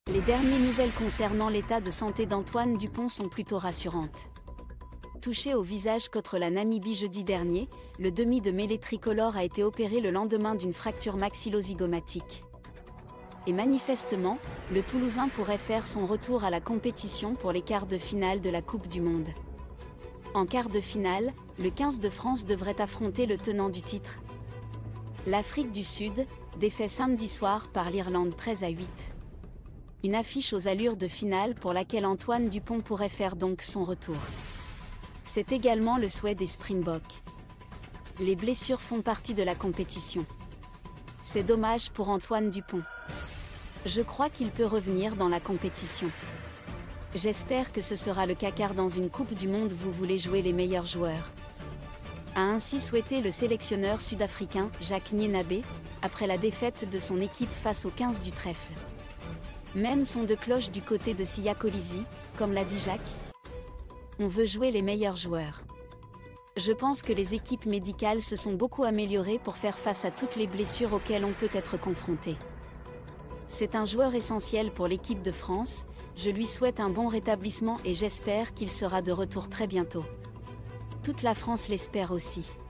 Les dernières nouvelles concernant l'état de santé d'Antoine Dupont sont plutôt rassurantes. Touché au visage contre la Namibie jeudi dernier, le demi de mêlée tricolore a été opéré le lendemain d'une fracture maxillo-zygomatique. Et manifestement, le Toulousain pourrait faire son retour à la compétition pour les quarts de finale de la Coupe du Monde. En quart de finale, le 15 de France devrait affronter le tenant du titre, l'Afrique du Sud, défait samedi soir par l'Irlande 13-8. Une affiche aux allures de finale pour laquelle Antoine Dupont pourrait faire donc son retour. C'est également le souhait des Springboks. Les blessures font partie de la compétition. C'est dommage pour Antoine Dupont. Je crois qu'il peut revenir dans la compétition. J'espère que ce sera le cas car dans une Coupe du Monde vous voulez jouer les meilleurs joueurs. A ainsi souhaité le sélectionneur sud-africain Jacques Nienaber, après la défaite de son équipe face aux 15 du trèfle. Même son de cloche du côté de Siya Kolisi, comme l'a dit Jacques. On veut jouer les meilleurs joueurs. Je pense que les équipes médicales se sont beaucoup améliorées pour faire face à toutes les blessures auxquelles on peut être confronté. C'est un joueur essentiel pour l'équipe de France, je lui souhaite un bon rétablissement et j'espère qu'il sera de retour très bientôt. Toute la France l'espère aussi.